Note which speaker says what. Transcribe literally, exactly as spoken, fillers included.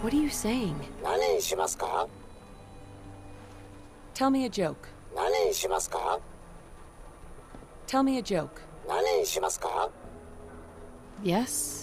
Speaker 1: What are you saying?
Speaker 2: 何しますか?
Speaker 1: Tell me a joke.
Speaker 2: 何しますか?
Speaker 1: Tell me a joke.
Speaker 2: 何しますか?
Speaker 1: Yes?